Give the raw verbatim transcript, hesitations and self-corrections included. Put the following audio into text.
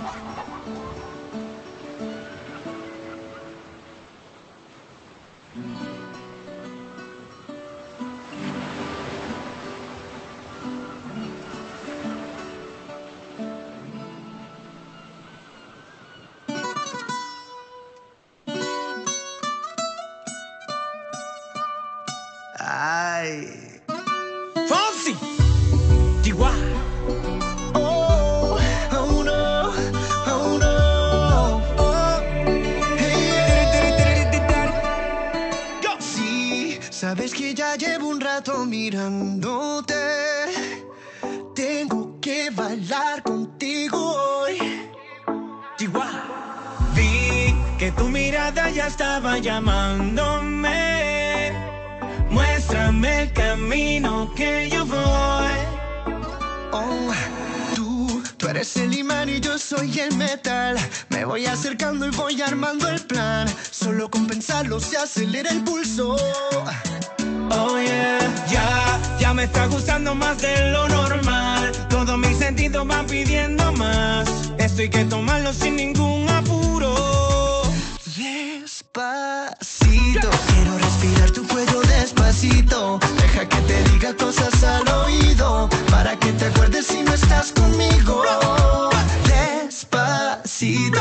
Ay. Fonsi, Chihuahua. Oh, oh no, oh no. Oh, hey. Go. Sí, sabes que ya llevo un rato mirándote. Tengo que bailar contigo hoy. Chihuahua. Vi que tu mirada ya estaba llamándome. Muéstrame el camino que yo voy. Oh, tú, tú eres el imán y yo soy el metal. Me voy acercando y voy armando el plan. Solo con pensarlo se acelera el pulso. Oh yeah, ya, ya me está gustando más de lo normal. Todos mis sentidos van pidiendo más. Esto hay que tomarlo sin ningún apuro. Despacito, quiero respirar tu cuello despacito. Deja que te diga cosas al oído, para que te acuerdes si no estás conmigo. Despacito,